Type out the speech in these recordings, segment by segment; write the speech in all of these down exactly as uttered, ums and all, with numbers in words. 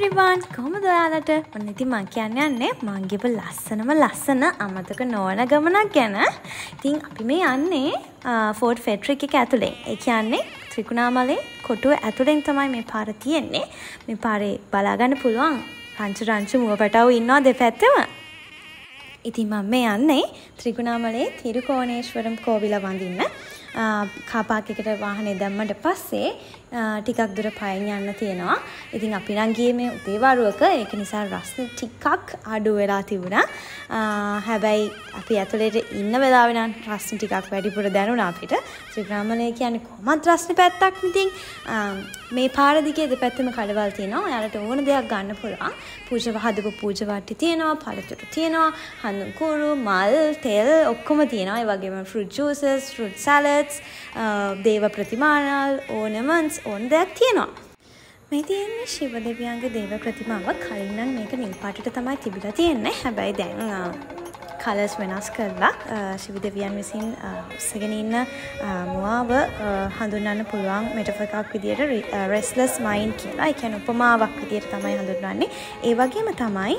everyone, කොහොමද ඔයාලට? ඔන්න ඉතින් මම කියන්න යන්නේ මං ගිහපු ලස්සනම ලස්සන අමතක නොවන ගමනක් ගැන. ඉතින් අපි මේ යන්නේ ෆෝර්ට් ෆෙඩරික් එක ඇතුලෙන්. ඒ කියන්නේ ත්‍රිකුණාමලේ කොටුව ඇතුලෙන් තමයි මේ පාර තියෙන්නේ. මේ පාරේ බලා ගන්න පුළුවන් රංචු රංචු මුවපටවු ඉන්නවා දෙපැත්තම. ඉතින් මම මේ යන්නේ ත්‍රිකුණාමලේ තිරුකෝණේශ්වරම් කෝවිල වඳින්න. කාපාක් එකට වාහනේ දැම්මට පස්සේ ටිකක් දුර පයින් යන්න තියෙනවා. ඉතින් අපි නම් ගියේ මේ උදේවරුවක. ඒක නිසා රස්නේ ටිකක් අඩු වෙලා තිබුණා. හැබැයි අපි ඇතුළේට ඉන්න වෙලාවේ නම් රස්නේ ටිකක් වැඩිපුර දැනුණා අපිට. ත්‍රිකුණාමලේ කියන්නේ කොහොමද රස්නේ පැත්තක්. ඉතින් මේ පාර දිගේ දෙපැත්තෙම කඩවල් තියෙනවා. ඔයාලට ඕන දෙයක් ගන්න පුළුවන්. පූජා හදපු පූජා වට්ටි තියෙනවා, පළතුරු තියෙනවා, හඳුන් කුරු, මල්, තෙල් ඔක්කොම තියෙනවා. ඒ වගේම fruit juices, fruit salads, දේව ප්‍රතිමානල්, ornaments ඕන දෙයක් තියෙනවා. මේ තියෙන්නේ ශිව දෙවියන්ගේ දේව ප්‍රතිමාව. කලින් නම් මේක නිල් පාටට තමයි තිබිලා තියෙන්නේ. හැබැයි දැන් කලර්ස් වෙනස් කරලා ශිව දෙවියන් විසින් උස්සගෙන ඉන්න මුවාව හඳුන්වන්න පුළුවන් මෙටෆර් එකක් විදියට restless mind කියලා. ඒ කියන්නේ උපමාවක් විදියට තමයි හඳුන්වන්නේ. ඒ වගේම තමයි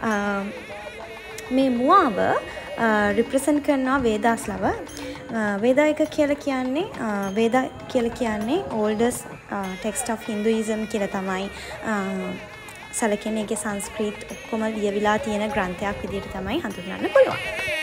මේ මුවාව රිප්‍රසන්ට් කරනවා වේදාස්ලව. වේදා එක කියලා කියන්නේ වේදා කියලා කියන්නේ oldest text of Hinduism කියලා තමයි සැලකෙන එකේ සංස්කෘත ඔක්කොම ලියවිලා තියෙන ග්‍රන්ථයක් විදිහට තමයි හඳුන්වන්න පුළුවන්.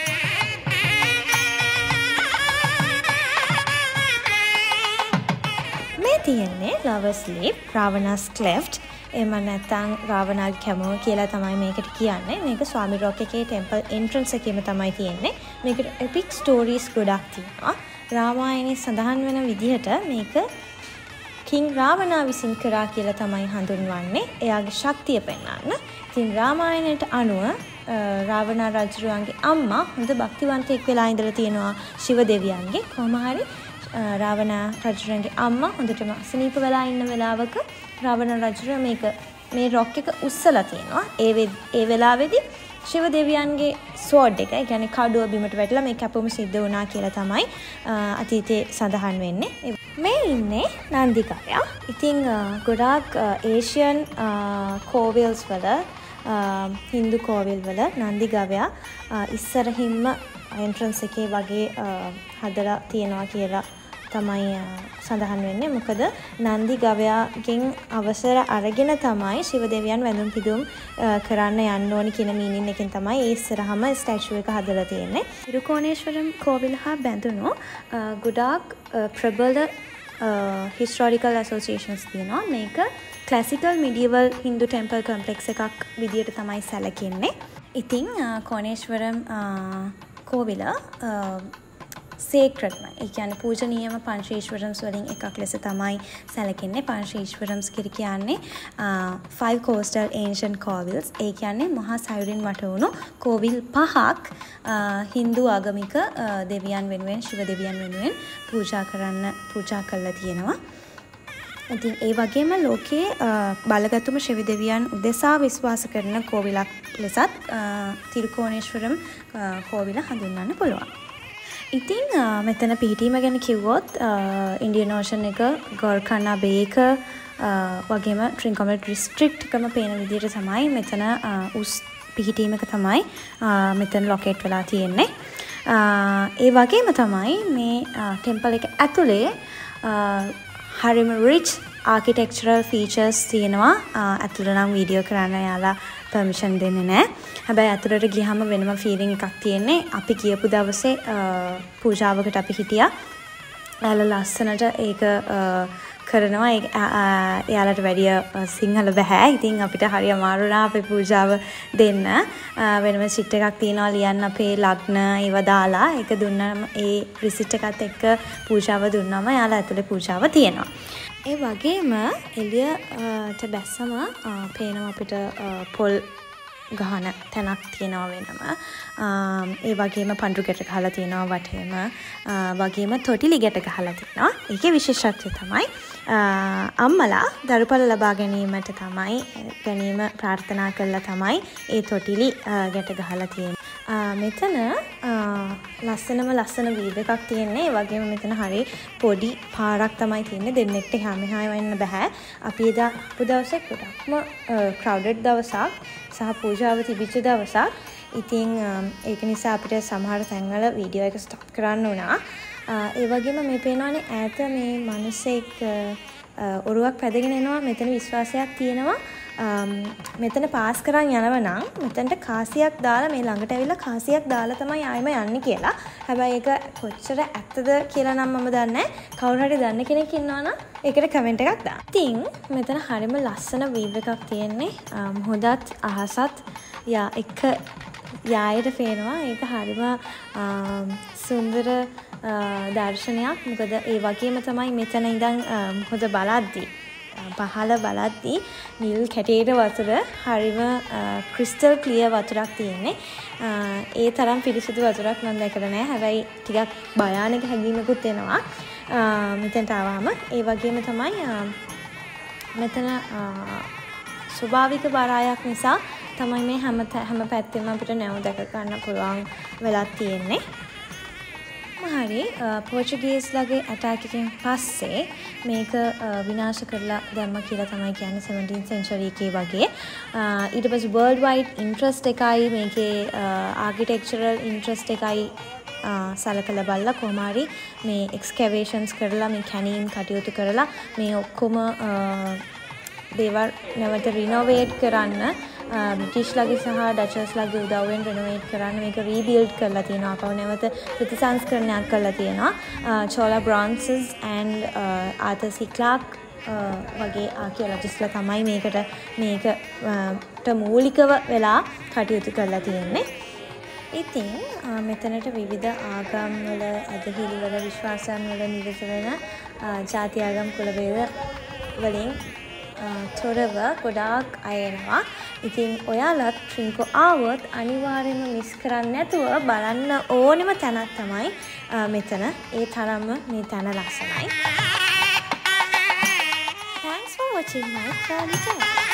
මේ තියෙන්නේ Lover's Leap, Ravana's Cleft. එම නැත්නම් රාවණාගේ කැමුව කියලා තමයි මේකට කියන්නේ. මේක ස්වාමි රොක් එකේ ටෙම්පල් එන්ට්‍රන්ස් එකේම තමයි තියෙන්නේ. මේකට එපික් ස්ටෝරීස් ගොඩක් තියෙනවා. රාමායනේ සඳහන් වෙන විදිහට මේක කිං රාවණා විසින් කරා කියලා තමයි හඳුන්වන්නේ. එයාගේ ශක්තිය පෙන්වන්න. ඉතින් රාමායනයට අනුව රාවණා රජුගේ අම්මා හොඳ භක්තිවන්තයෙක් වෙලා ඉඳලා තියෙනවා ශිව දෙවියන්ගේ. කොහොම හරි රාවණා රජුගේ අම්මා හොඳටම අසනීප වෙලා ඉන්න වෙලාවක රාවණ රජු මේක මේ රොක් එක උස්සලා තියෙනවා. ඒ ඒ වෙලාවේදී ශිව දෙවියන්ගේ ස්වෝඩ් එක, ඒ කියන්නේ කඩුව බිමට වැටලා මේ කැපුම සිද්ධ වුණා කියලා තමයි අතීතයේ සඳහන් වෙන්නේ. මේ ඉන්නේ නන්දිකාරයා. ඉතින් ගොඩාක් ඒෂියන් කෝවිල්ස් වල හින්දු කෝවිල් වල නන්දි ගවයා ඉස්සරහින්ම එන්ට්‍රන්ස් එකේ වගේ හදලා තියෙනවා කියලා තමයි සඳහන් වෙන්නේ. මොකද නන්දි ගවයාගෙන් අවසර අරගෙන තමයි ශිව දෙවියන් වැඳුම් පිදුම් කරන්න යන්න ඕනි කියන මීනින් එකෙන් තමයි ඒ ඉස්සරහම ස්ටැචු එක හදලා තියෙන්නේ. තිරුකෝණේශ්වරම් කෝවිල හා බැඳුණු ගොඩාක් ප්‍රබල historical associations තියෙනවා. මේක classical medieval Hindu temple complex එකක් විදියට තමයි සැලකෙන්නේ. ඉතින් කොනේශ්වරම් කෝවිල sacred නයි. ඒ කියන්නේ පූජනීයම පංච ඊශ්වරම්ස් වලින් එකක් ලෙස තමයි සැලකෙන්නේ. පංච ඊශ්වරම්ස් කියන්නේ five coastal ancient kovils. ඒ කියන්නේ මහා සයුරින් වටවුණු කෝවිල් පහක් Hindu ආගමික දෙවියන් වෙනුවෙන්, ශිව දෙවියන් වෙනුවෙන් පූජා කරන්න පූජා කරලා තියෙනවා. ඉතින් ඒ වගේම ලෝකයේ බලගතුම ශිව දෙවියන් උදෙසා විශ්වාස කරන කෝවිලක් ලෙසත් තිරුකෝණේශ්වරම් කෝවිල හඳුන්වන්න පුළුවන්. ඉතින් මෙතන පිහිටීම ගැන කිව්වොත් ඉන්දියන් ඕෂන් එක, ගෝර්කානා බේ එක වගේම ට්‍රින්කොමලයි ඩිස්ට්‍රික්ට් එකම පේන විදිහට තමයි මෙතන උස් පිහිටීම එක තමයි මෙතන ලොකේට් වෙලා තියෙන්නේ. ඒ වගේම තමයි මේ ටෙම්පල් එක ඇතුලේ හරිම රිච් ආකිටෙක්චරල් ෆීචර්ස් තියෙනවා. ඇතුළේ නම් වීඩියෝ කරන්න යාලා පර්මිෂන් දෙන්නේ නැහැ. හැබැයි අතුරට ගියාම වෙනම ෆීලිං එකක් තියෙන්නේ. අපි ගියපු දවසේ පූජාවකට අපි හිටියා. එයාලා ලස්සනට ඒක කරනවා. එයාලට වැඩිය සිංහල බෑ. ඉතින් අපිට හරි අමාරු වුණා අපේ පූජාව දෙන්න. වෙනම ෂීට් එකක් තියෙනවා ලියන්න අපේ ලග්න ඒව දාලා. ඒක දුන්නාම ඒ රිසිට් එකත් එක්ක පූජාව දුන්නාම එයාලා ඇතුලේ පූජාව තියෙනවා. ඒ වගේම එළියට බැස්සම පේනවා අපිට පොල් ගහන තැනක් තියෙනවා වෙනම. ඒ වගේම පඳුරු ගැට ගහලා තියෙනවා වටේම. වගේම තොටිලි ගැට ගහලා තියෙනවා. ඒකේ විශේෂත්වය තමයි අම්මලා දරුපල ලබා ගැනීමට තමයි ගැනීම ප්‍රාර්ථනා කළා තමයි ඒ තොටිලි ගැට ගහලා තියෙන්නේ. මෙතන ලස්සනම ලස්සන වීව් එකක් තියෙන්නේ. ඒ වගේම මෙතන හරි පොඩි පාරක් තමයි තියෙන්නේ. දෙන්නෙක්ට එහා මෙහා වෙන්න බෑ. අපි එදා අපු දවසේ ගොඩක්ම ක්‍රවුඩඩ් දවසක් සහ පූජාව තිබිච්ච දවසක්. ඉතින් ඒක නිසා අපිට සමහර තැන්වල වීඩියෝ එක ස්ටොප් කරන්න වුණා. ඒ වගේම මේ පේනවානේ ඈත මේ මිනිස්සෙක් ඔරුවක් පැදගෙන එනවා. මෙතන විශ්වාසයක් තියෙනවා මෙතන පාස් කරන් යනවා නම් මෙතනට කාසියක් දාලා මේ ළඟට ඇවිල්ලා කාසියක් දාලා තමයි ආයෙම යන්නේ කියලා. හැබැයි ඒක කොච්චර ඇත්තද කියලා නම් මම දන්නේ නැහැ. කවුරු හරි දන්න කෙනෙක් ඉන්නවා නම් ඒකට කමෙන්ට් එකක් දාන්න. ඉතින් මෙතන හරිම ලස්සන වීව් එකක් තියෙන්නේ. මොහොතත් අහසත් යා එක යායට පේනවා. ඒක හරිම සුන්දර දර්ශනයක්. මොකද ඒ වගේම තමයි මෙතන ඉඳන් මොකද බලද්දී පහළ බලද්දී නිල් කැටේට වතුර හරිම ක්‍රිස්ටල් ක්ලියර් වතුරක් තියෙන්නේ. ඒ තරම් පිරිසිදු වතුරක් මම දැකලා නැහැ. හැබැයි ටිකක් භයානක හැඟීමකුත් එනවා මෙතනට ආවම. ඒ වගේම තමයි මෙතන ස්වභාවික බරායක් නිසා තමයි මේ හැම හැම පැත්තෙම අපිට නැව දැක ගන්න පුළුවන් වෙලා තියෙන්නේ. හරි පෝර්චුගීස්ලාගේ ඇටැක් එකෙන් පස්සේ මේක විනාශ කරලා දැම්ම කියලා තමයි කියන්නේ seventeenth century එකේ වගේ. ඊට පස්සේ world wide interest එකයි මේකේ architectural interest එකයි සලකලා බලලා කොහොම හරි මේ excavations කරලා මේ කැණීම් කටයුතු කරලා මේ ඔක්කොම දේවල් නැවත රිනෝවේට් කරන්න බ්‍රිටිෂ්ලාගේ සහ ඩචස්ලාගේ උදව්වෙන් රිනෝවේට් කරන්න මේක රීබිල්ඩ් කරලා තියෙනවා. අපව නැවත ප්‍රතිසංස්කරණයක් කරලා තියෙනවා. Chola bronzes and Arthur C Clarke වගේ ආකියොලොජිස්ට්ලා තමයි මේකට මේකට මූලිකව වෙලා කටයුතු කරලා තියෙන්නේ. ඉතින් මෙතනට විවිධ ආගම් වල ඇදහිලි වල විශ්වාසයන් වල නිරත වෙන ජාති ආගම් කුල වේද වලින් තොරව ගොඩාක් අය එනවා. ඉතින් ඔයාලත් ට්‍රින්කෝ ආවොත් අනිවාර්යයෙන්ම මිස් කරන්නේ නැතුව බලන්න ඕනෙම තැනක් තමයි මෙතන. ඒ තරම්ම මේ තැන ලස්සනයි. Thanks for watching my travel.